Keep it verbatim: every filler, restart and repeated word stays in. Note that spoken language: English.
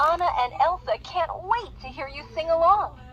Anna and Elsa can't wait to hear you sing along.